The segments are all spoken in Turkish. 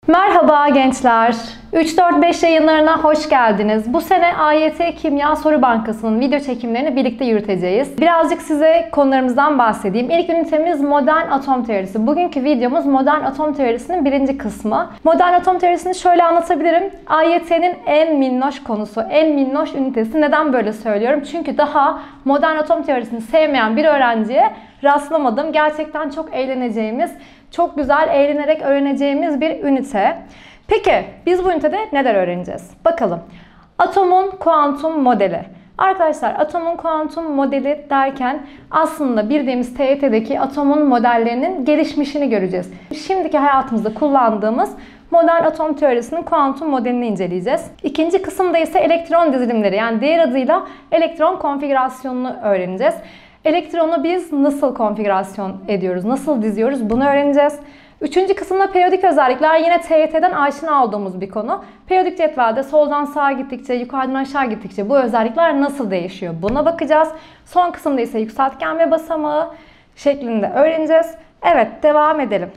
Merhaba gençler. 3-4-5 yayınlarına hoş geldiniz. Bu sene AYT Kimya Soru Bankası'nın video çekimlerini birlikte yürüteceğiz. Birazcık size konularımızdan bahsedeyim. İlk ünitemiz modern atom teorisi. Bugünkü videomuz modern atom teorisinin birinci kısmı. Modern atom teorisini şöyle anlatabilirim. AYT'nin en minnoş konusu, en minnoş ünitesi. Neden böyle söylüyorum? Çünkü daha modern atom teorisini sevmeyen bir öğrenciye rastlamadım. Gerçekten çok eğleneceğimiz, çok güzel eğlenerek öğreneceğimiz bir ünite. Peki biz bu ünitede neler öğreneceğiz? Bakalım. Atomun kuantum modeli. Arkadaşlar atomun kuantum modeli derken aslında bildiğimiz TYT'deki atomun modellerinin gelişmişini göreceğiz. Şimdiki hayatımızda kullandığımız modern atom teorisinin kuantum modelini inceleyeceğiz. İkinci kısımda ise elektron dizilimleri, yani diğer adıyla elektron konfigürasyonunu öğreneceğiz. Elektronu biz nasıl konfigürasyon ediyoruz, nasıl diziyoruz bunu öğreneceğiz. Üçüncü kısımda periyodik özellikler, yine TYT'den aşina olduğumuz bir konu. Periyodik cetvelde soldan sağa gittikçe, yukarıdan aşağı gittikçe bu özellikler nasıl değişiyor buna bakacağız. Son kısımda ise yükseltgen ve basamağı şeklinde öğreneceğiz. Evet, devam edelim.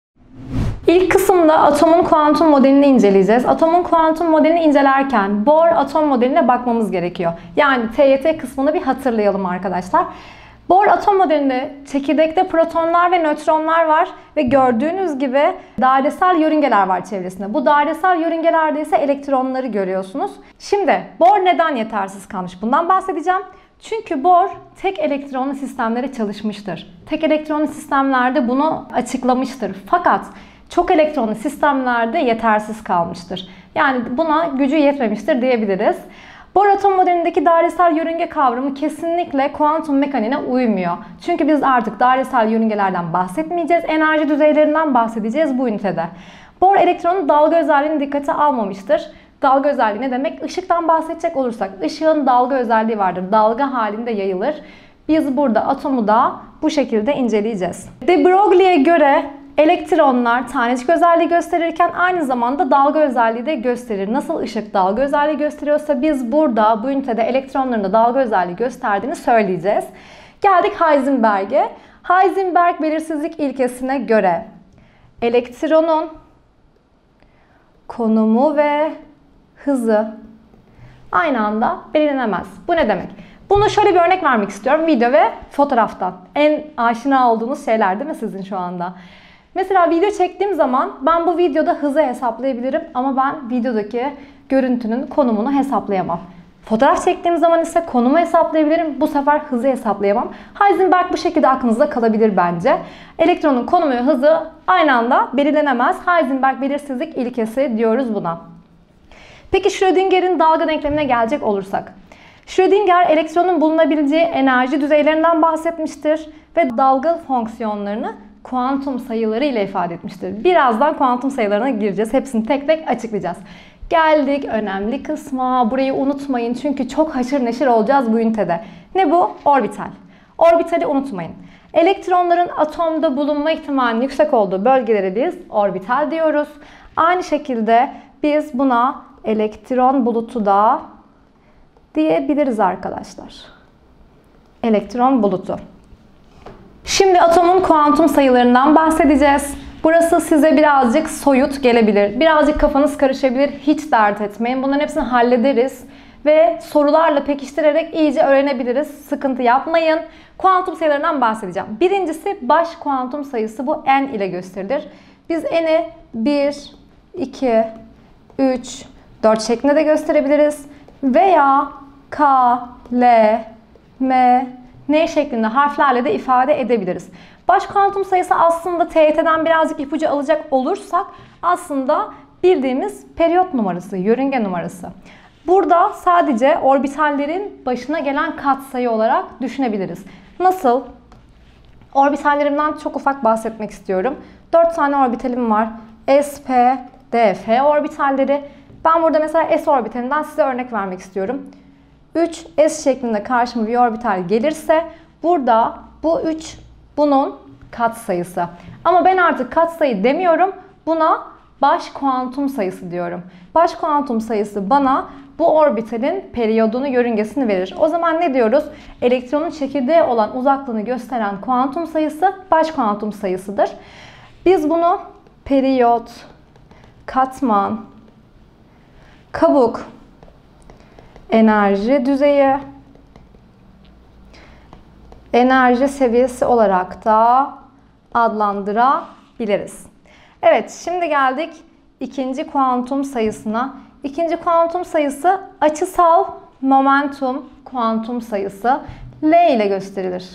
İlk kısımda atomun kuantum modelini inceleyeceğiz. Atomun kuantum modelini incelerken Bohr atom modeline bakmamız gerekiyor. Yani TYT kısmını bir hatırlayalım arkadaşlar. Bohr atom modelinde çekirdekte protonlar ve nötronlar var ve gördüğünüz gibi dairesel yörüngeler var çevresinde. Bu dairesel yörüngelerde ise elektronları görüyorsunuz. Şimdi Bohr neden yetersiz kalmış? Bundan bahsedeceğim. Çünkü Bohr tek elektronlu sistemlere çalışmıştır. Tek elektronlu sistemlerde bunu açıklamıştır. Fakat çok elektronlu sistemlerde yetersiz kalmıştır. Yani buna gücü yetmemiştir diyebiliriz. Bohr atom modelindeki dairesel yörünge kavramı kesinlikle kuantum mekaniğine uymuyor. Çünkü biz artık dairesel yörüngelerden bahsetmeyeceğiz. Enerji düzeylerinden bahsedeceğiz bu ünitede. Bohr elektronun dalga özelliğini dikkate almamıştır. Dalga özelliği ne demek? Işıktan bahsedecek olursak ışığın dalga özelliği vardır. Dalga halinde yayılır. Biz burada atomu da bu şekilde inceleyeceğiz. De Broglie'ye göre elektronlar tanecik özelliği gösterirken aynı zamanda dalga özelliği de gösterir. Nasıl ışık dalga özelliği gösteriyorsa biz burada bu ünitede elektronların da dalga özelliği gösterdiğini söyleyeceğiz. Geldik Heisenberg'e. Heisenberg belirsizlik ilkesine göre elektronun konumu ve hızı aynı anda belirlenemez. Bu ne demek? Bunu şöyle bir örnek vermek istiyorum. Video ve fotoğraftan. En aşina olduğunuz şeyler değil mi sizin şu anda? Mesela video çektiğim zaman ben bu videoda hızı hesaplayabilirim ama ben videodaki görüntünün konumunu hesaplayamam. Fotoğraf çektiğim zaman ise konumu hesaplayabilirim. Bu sefer hızı hesaplayamam. Heisenberg bu şekilde aklınızda kalabilir bence. Elektronun konumu ve hızı aynı anda belirlenemez. Heisenberg belirsizlik ilkesi diyoruz buna. Peki Schrödinger'in dalga denklemine gelecek olursak. Schrödinger elektronun bulunabileceği enerji düzeylerinden bahsetmiştir ve dalga fonksiyonlarını kuantum sayıları ile ifade etmiştir. Birazdan kuantum sayılarına gireceğiz. Hepsini tek tek açıklayacağız. Geldik önemli kısma. Burayı unutmayın çünkü çok haşır neşir olacağız bu ünitede. Ne bu? Orbital. Orbitali unutmayın. Elektronların atomda bulunma ihtimalinin yüksek olduğu bölgelere biz orbital diyoruz. Aynı şekilde biz buna elektron bulutu da diyebiliriz arkadaşlar. Elektron bulutu. Şimdi atomun kuantum sayılarından bahsedeceğiz. Burası size birazcık soyut gelebilir. Birazcık kafanız karışabilir. Hiç dert etmeyin. Bunların hepsini hallederiz. Ve sorularla pekiştirerek iyice öğrenebiliriz. Sıkıntı yapmayın. Kuantum sayılarından bahsedeceğim. Birincisi baş kuantum sayısı. Bu n ile gösterilir. Biz n'i 1, 2, 3, 4 şeklinde de gösterebiliriz. Veya K, L, M, N şeklinde harflerle de ifade edebiliriz. Baş kuantum sayısı aslında TYT'den birazcık ipucu alacak olursak aslında bildiğimiz periyot numarası, yörünge numarası. Burada sadece orbitallerin başına gelen katsayı olarak düşünebiliriz. Nasıl? Orbitallerimden çok ufak bahsetmek istiyorum. 4 tane orbitalim var. S, P, D, F orbitalleri. Ben burada mesela S orbitalinden size örnek vermek istiyorum. 3 S şeklinde karşıma bir orbital gelirse burada bu 3 bunun katsayısı. Ama ben artık katsayı demiyorum. Buna baş kuantum sayısı diyorum. Baş kuantum sayısı bana bu orbitalin periyodunu, yörüngesini verir. O zaman ne diyoruz? Elektronun çekirdeğe olan uzaklığını gösteren kuantum sayısı baş kuantum sayısıdır. Biz bunu periyot, katman, kabuk, enerji düzeyi, enerji seviyesi olarak da adlandırabiliriz. Evet, şimdi geldik ikinci kuantum sayısına. İkinci kuantum sayısı açısal momentum kuantum sayısı. L ile gösterilir.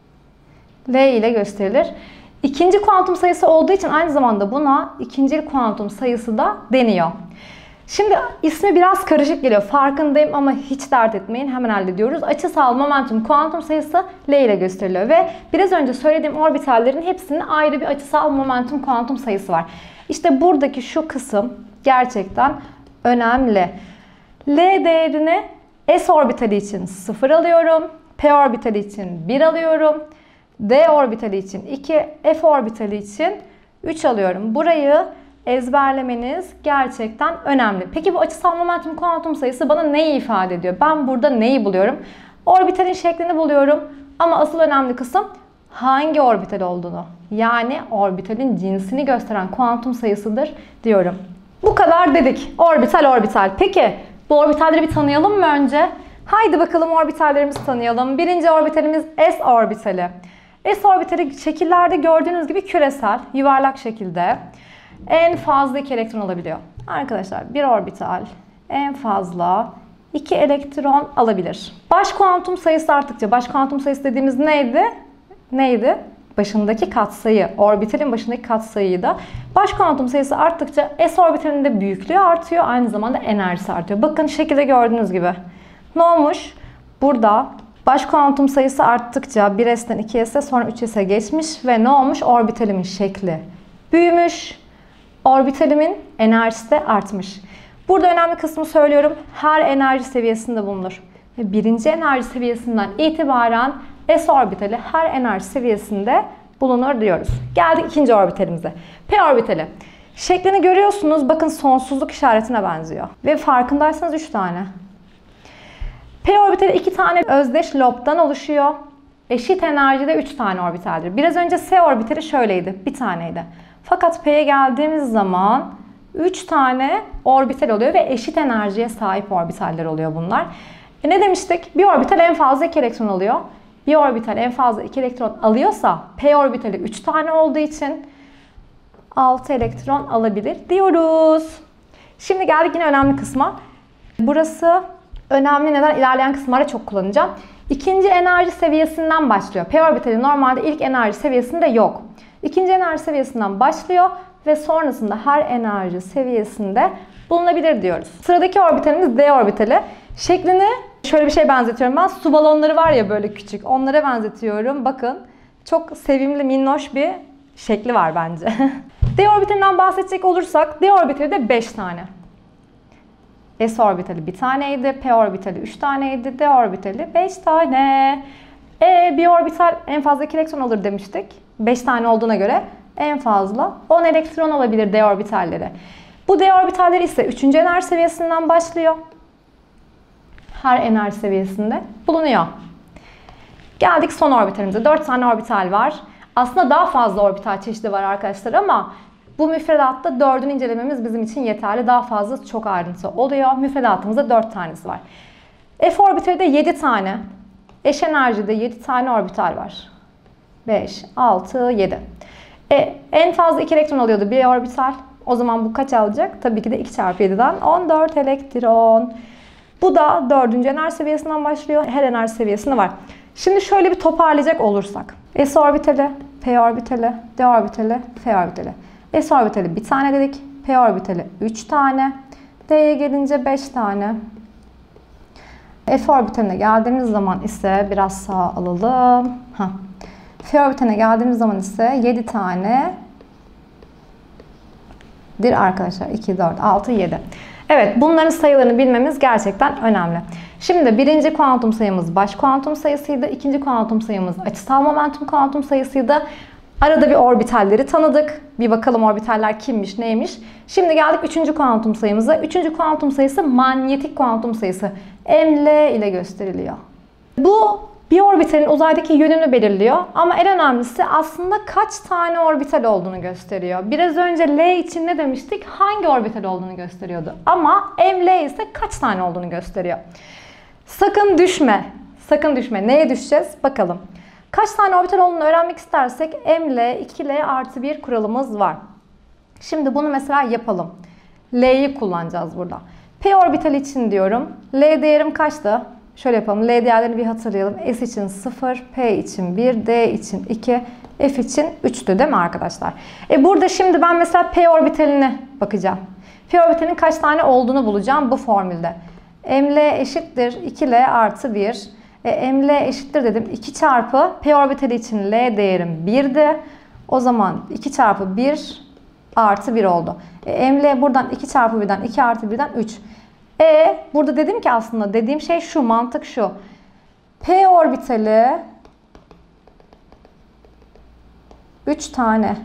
L ile gösterilir. İkinci kuantum sayısı olduğu için aynı zamanda buna ikincil kuantum sayısı da deniyor. Şimdi ismi biraz karışık geliyor. Farkındayım ama hiç dert etmeyin. Hemen hallediyoruz. Açısal momentum kuantum sayısı L ile gösteriliyor. Ve biraz önce söylediğim orbitallerin hepsinin ayrı bir açısal momentum kuantum sayısı var. İşte buradaki şu kısım gerçekten önemli. L değerini S orbitali için 0 alıyorum. P orbitali için 1 alıyorum. D orbitali için 2, F orbitali için 3 alıyorum. Burayı ezberlemeniz gerçekten önemli. Peki bu açısal momentum kuantum sayısı bana neyi ifade ediyor? Ben burada neyi buluyorum? Orbitalin şeklini buluyorum. Ama asıl önemli kısım hangi orbital olduğunu. Yani orbitalin cinsini gösteren kuantum sayısıdır diyorum. Bu kadar dedik. Orbital. Peki bu orbitalleri bir tanıyalım mı önce? Haydi bakalım orbitallerimizi tanıyalım. Birinci orbitalimiz S orbitali. S orbitali şekillerde gördüğünüz gibi küresel, yuvarlak şekilde en fazla 2 elektron alabiliyor. Arkadaşlar bir orbital en fazla 2 elektron alabilir. Baş kuantum sayısı arttıkça, baş kuantum sayısı dediğimiz neydi? Başındaki katsayı, orbitalin başındaki katsayıydı. Baş kuantum sayısı arttıkça S orbitalinin de büyüklüğü artıyor, aynı zamanda enerjisi artıyor. Bakın şekilde gördüğünüz gibi. Ne olmuş? Burada baş kuantum sayısı arttıkça 1s'ten 2s'e sonra 3s'e geçmiş ve ne olmuş? Orbitalimin şekli büyümüş. Orbitalimin enerjisi de artmış. Burada önemli kısmı söylüyorum. Her enerji seviyesinde bulunur. Ve birinci enerji seviyesinden itibaren S orbitali her enerji seviyesinde bulunur diyoruz. Geldik ikinci orbitalimize. P orbitali. Şeklini görüyorsunuz. Bakın sonsuzluk işaretine benziyor. Ve farkındaysanız 3 tane. P orbitali 2 tane özdeş lobdan oluşuyor. Eşit enerjide 3 tane orbitaldir. Biraz önce S orbitali şöyleydi. Bir taneydi. Fakat P'ye geldiğimiz zaman 3 tane orbital oluyor ve eşit enerjiye sahip orbitaller oluyor bunlar. Ne demiştik? Bir orbital en fazla 2 elektron alıyor. Bir orbital en fazla 2 elektron alıyorsa P orbitali 3 tane olduğu için 6 elektron alabilir diyoruz. Şimdi geldik yine önemli kısma. Burası önemli, neden? İlerleyen kısımlarda çok kullanacağım. İkinci enerji seviyesinden başlıyor. P orbitali normalde ilk enerji seviyesinde yok. İkinci enerji seviyesinden başlıyor ve sonrasında her enerji seviyesinde bulunabilir diyoruz. Sıradaki orbitalimiz D orbitali. Şeklini şöyle bir şey benzetiyorum ben. Su balonları var ya böyle küçük. Onlara benzetiyorum. Bakın çok sevimli, minnoş bir şekli var bence. D orbitalinden bahsedecek olursak D orbitali de 5 tane. S orbitali 1 taneydi. P orbitali 3 taneydi. D orbitali 5 tane. Bir orbital en fazla 2 elektron alır demiştik. 5 tane olduğuna göre en fazla 10 elektron olabilir D orbitalleri. Bu D orbitalleri ise 3. enerji seviyesinden başlıyor. Her enerji seviyesinde bulunuyor. Geldik son orbitalimize. 4 tane orbital var. Aslında daha fazla orbital çeşidi var arkadaşlar ama bu müfredatta 4'ünü incelememiz bizim için yeterli. Daha fazla çok ayrıntı oluyor. Müfredatımızda 4 tanesi var. F orbitali de 7 tane. Eş enerjide 7 tane orbital var. 5, 6, 7. En fazla 2 elektron alıyordu bir orbital. O zaman bu kaç alacak? Tabii ki de 2 çarpı 7'den 14 elektron. Bu da 4. enerji seviyesinden başlıyor. Her enerji seviyesinde var. Şimdi şöyle bir toparlayacak olursak. S orbitali, P orbitali, D orbitali, F orbitali. S orbitali 1 tane dedik. P orbitali 3 tane. D'ye gelince 5 tane. F orbitaline geldiğimiz zaman ise biraz sağa alalım. F orbitaline geldiğimiz zaman ise 7 tane arkadaşlar. 2, 4, 6, 7. Evet, bunların sayılarını bilmemiz gerçekten önemli. Şimdi birinci kuantum sayımız baş kuantum sayısıydı. İkinci kuantum sayımız açısal momentum kuantum sayısıydı. Arada bir orbitalleri tanıdık. Bir bakalım orbitaller kimmiş, neymiş. Şimdi geldik 3. kuantum sayımıza. 3. kuantum sayısı manyetik kuantum sayısı. ML ile gösteriliyor. Bu bir orbitalin uzaydaki yönünü belirliyor ama en önemlisi aslında kaç tane orbital olduğunu gösteriyor. Biraz önce L için ne demiştik? Hangi orbital olduğunu gösteriyordu. Ama ML ise kaç tane olduğunu gösteriyor. Sakın düşme. Sakın düşme. Neye düşeceğiz? Bakalım. Kaç tane orbital olduğunu öğrenmek istersek ML 2L artı 1 kuralımız var. Şimdi bunu mesela yapalım. L'yi kullanacağız burada. P orbital için diyorum. L değerim kaçtı? Şöyle yapalım. L değerlerini bir hatırlayalım. S için 0, P için 1, D için 2, F için 3'tü değil mi arkadaşlar? Burada şimdi ben mesela P orbitaline bakacağım. P orbitalinin kaç tane olduğunu bulacağım bu formülde. ML eşittir 2L artı 1. ML eşittir dedim. 2 çarpı P orbitali için L değerim 1'di. O zaman 2 çarpı 1 artı 1 oldu. ML buradan 2 çarpı 1'den 2 artı 1'den 3. Burada dedim ki aslında dediğim şey şu, mantık şu. P orbitali 3 tane.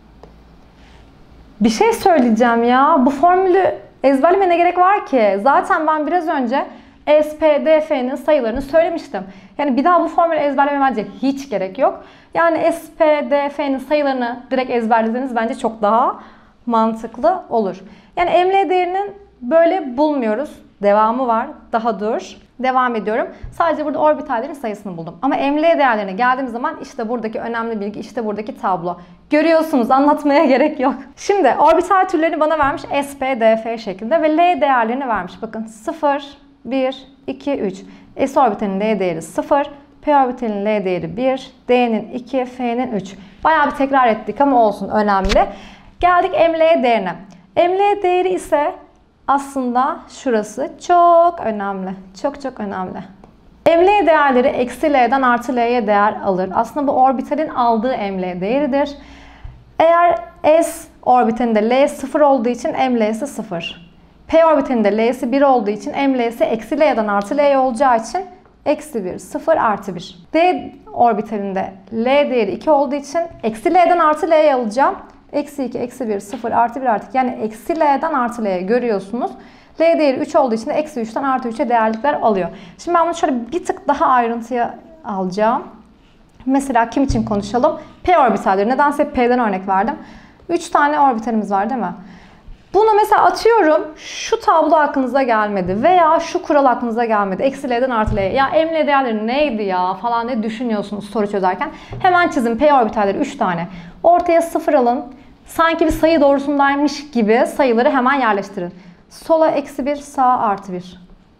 Bir şey söyleyeceğim ya. Bu formülü ezberlemeye ne gerek var ki? Zaten ben biraz önce S, P, D, F'nin sayılarını söylemiştim. Yani bir daha bu formülü ezberlemeye bence hiç gerek yok. Yani S, P, D, F'nin sayılarını direkt ezberlediğiniz bence çok daha mantıklı olur. Yani ML değerinin böyle bulmuyoruz. Devamı var. Daha dur. Devam ediyorum. Sadece burada orbitallerin sayısını buldum. Ama ML değerlerine geldiğim zaman işte buradaki önemli bilgi, işte buradaki tablo. Görüyorsunuz, anlatmaya gerek yok. Şimdi orbital türlerini bana vermiş S, P, D, F şeklinde ve L değerlerini vermiş. Bakın 0, 1, 2, 3. S orbitalinin L değeri 0, P orbitalinin L değeri 1, D'nin 2, F'nin 3. Bayağı bir tekrar ettik ama olsun, önemli. Geldik ML değerine. ML değeri ise aslında şurası çok önemli. Çok çok önemli. ML değerleri eksi L'den artı L'ye değer alır. Aslında bu orbitalin aldığı ML değeridir. Eğer S orbitalinde L 0 olduğu için ML'si 0. P orbitalinde L'si 1 olduğu için ML'si eksi L'den artı L'ye olacağı için eksi 1, 0, artı 1. D orbitalinde L değeri 2 olduğu için eksi L'den artı L'ye alacağım. Eksi 2, eksi 1, 0, artı 1 artık. Yani eksi L'den artı L'ye görüyorsunuz. L değeri 3 olduğu için de eksi 3'ten artı 3'e değerlikler alıyor. Şimdi ben bunu şöyle bir tık daha ayrıntıya alacağım. Mesela kim için konuşalım? P orbitalleri. Nedense P'den örnek verdim. 3 tane orbitalimiz var değil mi? Bunu mesela atıyorum, şu tablo aklınıza gelmedi veya şu kural aklınıza gelmedi. Eksi L'den artı L'ye. Ya ML değerleri neydi ya falan diye düşünüyorsunuz soru çözerken. Hemen çizin P orbitalleri 3 tane. Ortaya 0 alın. Sanki bir sayı doğrusundaymış gibi sayıları hemen yerleştirin. Sola eksi 1, sağa artı 1.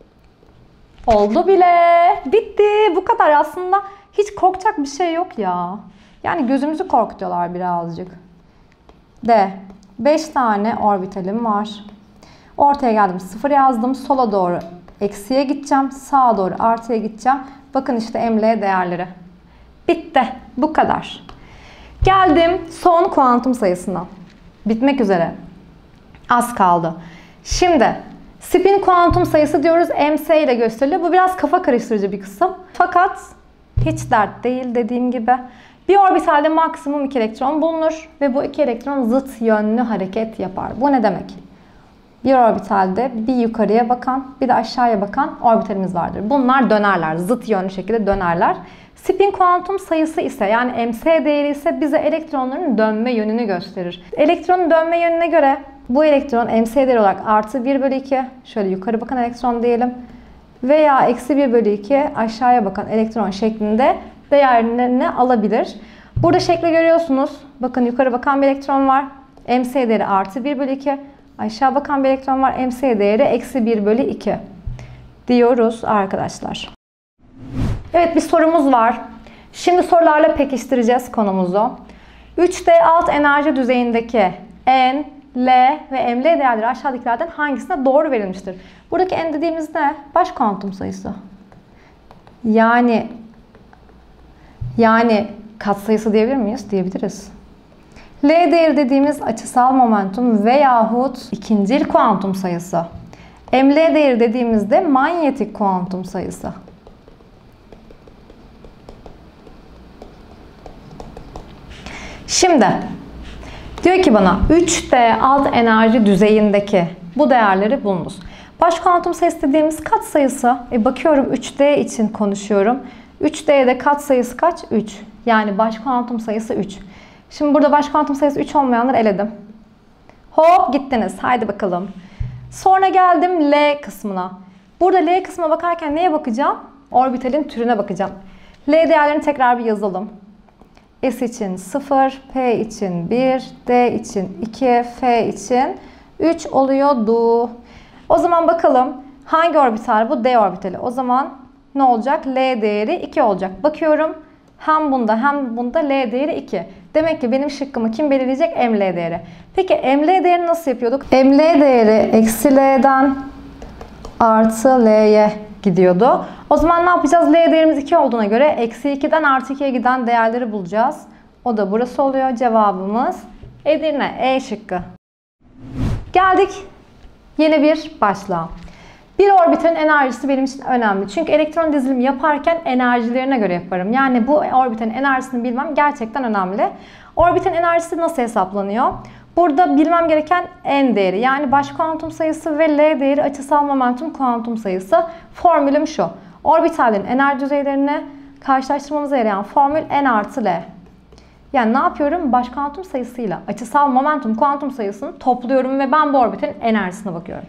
Oldu bile. Bitti. Bu kadar aslında. Hiç korkacak bir şey yok ya. Yani gözümüzü korkutuyorlar birazcık. D. 5 tane orbitalim var. Ortaya geldim. 0 yazdım. Sola doğru eksiye gideceğim. Sağa doğru artıya gideceğim. Bakın işte ML değerleri. Bitti. Bu kadar. Geldim son kuantum sayısına. Bitmek üzere. Az kaldı. Şimdi spin kuantum sayısı diyoruz. MC ile gösteriliyor. Bu biraz kafa karıştırıcı bir kısım. Fakat hiç dert değil dediğim gibi. Bir orbitalde maksimum 2 elektron bulunur ve bu 2 elektron zıt yönlü hareket yapar. Bu ne demek? Bir orbitalde bir yukarıya bakan, bir de aşağıya bakan orbitalimiz vardır. Bunlar dönerler, zıt yönlü şekilde dönerler. Spin kuantum sayısı ise, yani MC değeri ise bize elektronların dönme yönünü gösterir. Elektronun dönme yönüne göre bu elektron MC değeri olarak artı 1 bölü 2, şöyle yukarı bakan elektron diyelim, veya eksi 1 bölü 2 aşağıya bakan elektron şeklinde değerlerini alabilir. Burada şekli görüyorsunuz. Bakın yukarı bakan bir elektron var. MC değeri artı 1 bölü 2. Aşağı bakan bir elektron var. MC değeri eksi 1 bölü 2 diyoruz arkadaşlar. Evet, bir sorumuz var. Şimdi sorularla pekiştireceğiz konumuzu. 3D alt enerji düzeyindeki N, L ve ML değerleri aşağıdakilerden hangisine doğru verilmiştir? Buradaki N dediğimiz ne? Baş kuantum sayısı. Yani katsayısı diyebilir miyiz? Diyebiliriz. L değeri dediğimiz açısal momentum veyahut ikincil kuantum sayısı. ML değeri dediğimizde manyetik kuantum sayısı. Şimdi diyor ki bana 3D alt enerji düzeyindeki bu değerleri bulunuz. Baş kuantum sayısı dediğimiz katsayısı. Bakıyorum 3D için konuşuyorum. 3D'de katsayısı kaç? 3. Yani baş kuantum sayısı 3. Şimdi burada baş kuantum sayısı 3 olmayanları eledim. Hop gittiniz. Haydi bakalım. Sonra geldim L kısmına. Burada L kısmına bakarken neye bakacağım? Orbitalin türüne bakacağım. L değerlerini tekrar bir yazalım. S için 0, P için 1, D için 2, F için 3 oluyordu. O zaman bakalım hangi orbital bu? D orbitali. O zaman ne olacak? L değeri 2 olacak. Bakıyorum hem bunda hem bunda L değeri 2. Demek ki benim şıkkımı kim belirleyecek? ML değeri. Peki ML değerini nasıl yapıyorduk? ML değeri eksi L'den artı L'ye gidiyordu. O zaman ne yapacağız? L değerimiz 2 olduğuna göre eksi 2'den artı 2'ye giden değerleri bulacağız. O da burası oluyor. Cevabımız Edirne. E şıkkı. Geldik yeni bir başlığa. Bir orbitalin enerjisi benim için önemli. Çünkü elektron dizilimi yaparken enerjilerine göre yaparım. Yani bu orbitalin enerjisini bilmem gerçekten önemli. Orbitalin enerjisi nasıl hesaplanıyor? Burada bilmem gereken n değeri, yani baş kuantum sayısı ve L değeri açısal momentum kuantum sayısı. Formülüm şu. Orbitalin enerji düzeylerini karşılaştırmamıza yarayan formül n artı L. Yani ne yapıyorum? Baş kuantum sayısıyla açısal momentum kuantum sayısını topluyorum ve ben bu orbitalin enerjisine bakıyorum.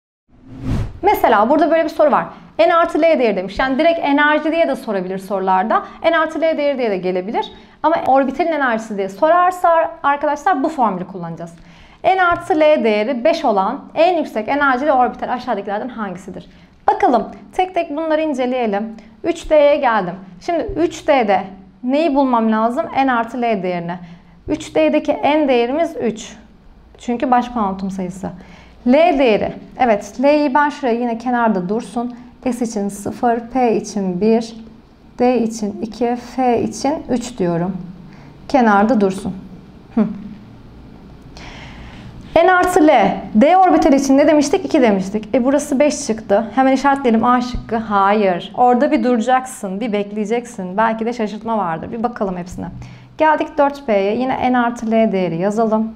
Mesela burada böyle bir soru var. N artı L değeri demiş. Yani direkt enerji diye de sorabilir sorularda. N artı L değeri diye de gelebilir. Ama orbitalin enerjisi diye sorarsa arkadaşlar bu formülü kullanacağız. N artı L değeri 5 olan en yüksek enerjili orbital aşağıdakilerden hangisidir? Bakalım tek tek bunları inceleyelim. 3D'ye geldim. Şimdi 3D'de neyi bulmam lazım? N artı L değerini. 3D'deki N değerimiz 3. Çünkü baş kuantum sayısı. L değeri. Evet, L'yi ben şuraya yine kenarda dursun. S için 0, P için 1, D için 2, F için 3 diyorum. Kenarda dursun. N artı L. D orbitali için ne demiştik? 2 demiştik. Burası 5 çıktı. Hemen işaretleyelim A şıkkı. Hayır. Orada bir duracaksın. Bir bekleyeceksin. Belki de şaşırtma vardır. Bir bakalım hepsine. Geldik 4P'ye. Yine N artı L değeri yazalım.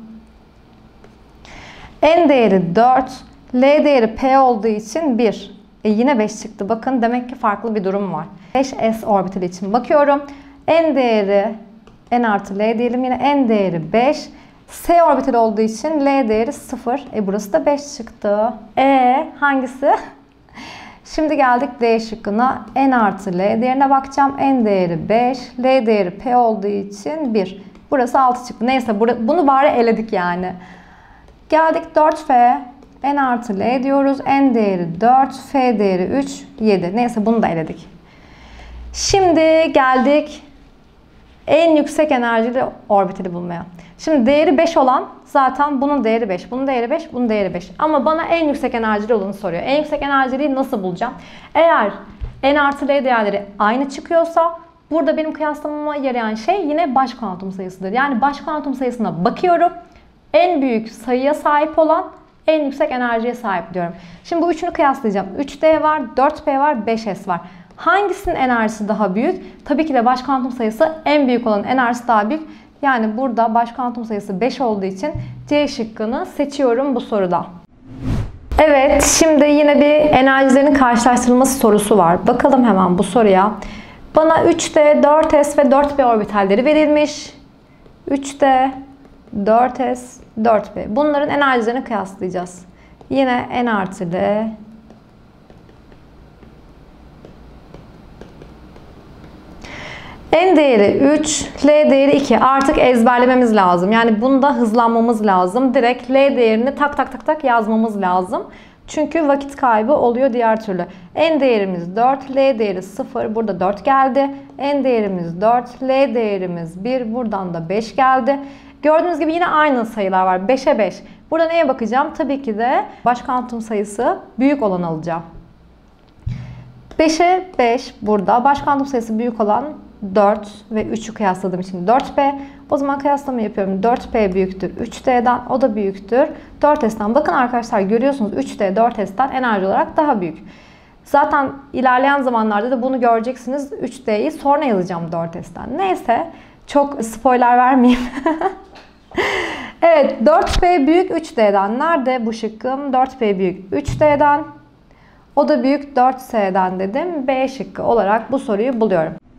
N değeri 4. L değeri P olduğu için 1. Yine 5 çıktı. Bakın demek ki farklı bir durum var. 5S orbitali için bakıyorum. N değeri N artı L diyelim. Yine N değeri 5. S orbitali olduğu için L değeri 0. Burası da 5 çıktı. Hangisi? Şimdi geldik D şıkkına. N artı L değerine bakacağım. N değeri 5. L değeri P olduğu için 1. Burası 6 çıktı. Neyse bunu bari eledik yani. Geldik 4F. N artı L diyoruz. N değeri 4. F değeri 3. 7. Neyse bunu da eledik. Şimdi geldik en yüksek enerjili orbitali bulmaya. Şimdi değeri 5 olan zaten bunun değeri 5. Bunun değeri 5. Bunun değeri 5. Ama bana en yüksek enerjili olanı soruyor. En yüksek enerjiliği nasıl bulacağım? Eğer N artı L değerleri aynı çıkıyorsa burada benim kıyaslamama yarayan şey yine baş kuantum sayısıdır. Yani baş kuantum sayısına bakıyorum. En büyük sayıya sahip olan en yüksek enerjiye sahip diyorum. Şimdi bu üçünü kıyaslayacağım. 3D var, 4P var, 5S var. Hangisinin enerjisi daha büyük? Tabii ki de baş kuantum sayısı en büyük olanın enerjisi daha büyük. Yani burada baş kuantum sayısı 5 olduğu için C şıkkını seçiyorum bu soruda. Evet, şimdi yine bir enerjilerin karşılaştırılması sorusu var. Bakalım hemen bu soruya. Bana 3D, 4S ve 4P orbitalleri verilmiş. 3D, 4S, 4P. Bunların enerjilerini kıyaslayacağız. Yine N artı L. N değeri 3, L değeri 2. Artık ezberlememiz lazım. Yani bunda hızlanmamız lazım. Direkt L değerini tak tak tak tak yazmamız lazım. Çünkü vakit kaybı oluyor diğer türlü. N değerimiz 4, L değeri 0. Burada 4 geldi. N değerimiz 4, L değerimiz 1. Buradan da 5 geldi. Gördüğünüz gibi yine aynı sayılar var. 5'e 5. Burada neye bakacağım? Tabii ki de baş kuantum sayısı büyük olan alacağım. 5'e 5 burada. Baş kuantum sayısı büyük olan 4 ve 3'ü kıyasladığım için 4P. O zaman kıyaslama yapıyorum. 4P büyüktür 3D'den. O da büyüktür 4S'ten. Bakın arkadaşlar görüyorsunuz 3D 4S'ten enerji olarak daha büyük. Zaten ilerleyen zamanlarda da bunu göreceksiniz. 3D'yi sonra yazacağım 4S'ten. Neyse çok spoiler vermeyeyim. Evet 4P büyük 3D'den. Nerede bu şıkkım? 4P büyük 3D'den. O da büyük 4S'den dedim. B şıkkı olarak bu soruyu buluyorum.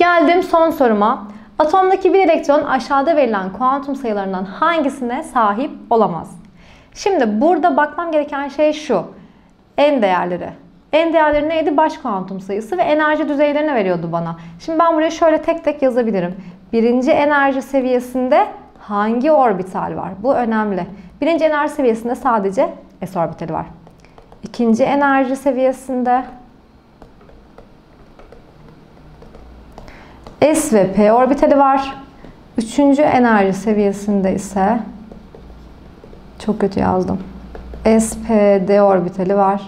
Geldim son soruma. Atomdaki bir elektron aşağıda verilen kuantum sayılarından hangisine sahip olamaz? Şimdi burada bakmam gereken şey şu. En değerleri. En değerleri neydi? Baş kuantum sayısı ve enerji düzeylerini veriyordu bana. Şimdi ben buraya şöyle tek tek yazabilirim. Birinci enerji seviyesinde hangi orbital var? Bu önemli. Birinci enerji seviyesinde sadece s orbitali var. İkinci enerji seviyesinde S ve P orbitali var. Üçüncü enerji seviyesinde ise çok kötü yazdım. S, P, D orbitali var.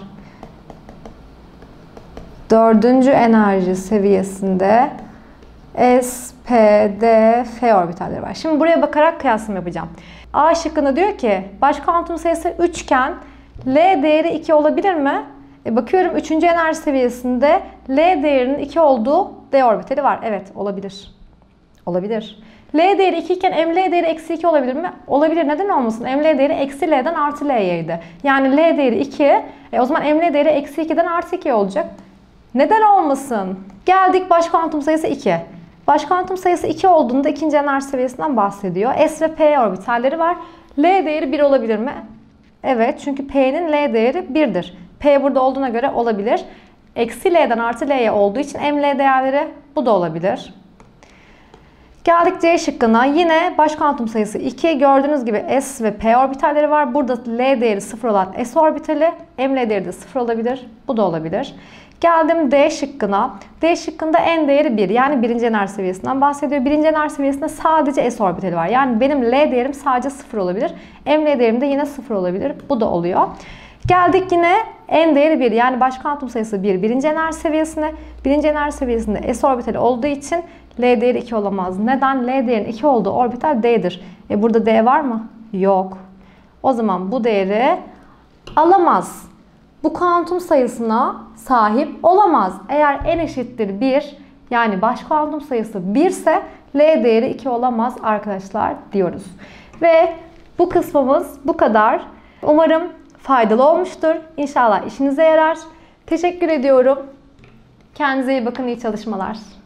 Dördüncü enerji seviyesinde S, P, D, F orbitalleri var. Şimdi buraya bakarak kıyaslama yapacağım. A şıkkında diyor ki baş kuantum sayısı 3 iken L değeri 2 olabilir mi? Bakıyorum 3. enerji seviyesinde L değerinin 2 olduğu D orbitali var. Evet, olabilir. Olabilir. L değeri 2 iken M L değeri eksi 2 olabilir mi? Olabilir. Neden olmasın? M L değeri eksi L'den artı L'yeydi. Yani L değeri 2. O zaman M L değeri eksi 2'den artı 2 olacak. Neden olmasın? Geldik baş kuantum sayısı 2. Baş kuantum sayısı 2 olduğunda ikinci enerji seviyesinden bahsediyor. S ve P orbitalleri var. L değeri 1 olabilir mi? Evet, çünkü P'nin L değeri 1'dir. P burada olduğuna göre olabilir. Eksi L'den artı L'ye olduğu için M L değerleri bu da olabilir. Geldik C şıkkına. Yine baş kuantum sayısı 2. Gördüğünüz gibi S ve P orbitalleri var. Burada L değeri 0 olan S orbitali. M L değeri de 0 olabilir. Bu da olabilir. Geldim D şıkkına. D şıkkında N değeri 1. Yani birinci enerji seviyesinden bahsediyor. Birinci enerji seviyesinde sadece S orbitali var. Yani benim L değerim sadece 0 olabilir. M L değerim de yine 0 olabilir. Bu da oluyor. Geldik yine N değeri 1. Yani baş kuantum sayısı 1. Birinci enerji seviyesine. Birinci enerji seviyesinde S orbitali olduğu için L değeri 2 olamaz. Neden? L değerinin 2 olduğu orbital D'dir. Burada D var mı? Yok. O zaman bu değeri alamaz. Bu kuantum sayısına sahip olamaz. Eğer n eşittir 1, yani baş kuantum sayısı 1 ise L değeri 2 olamaz arkadaşlar diyoruz. Ve bu kısmımız bu kadar. Umarım faydalı olmuştur. İnşallah işinize yarar. Teşekkür ediyorum. Kendinize iyi bakın. İyi çalışmalar.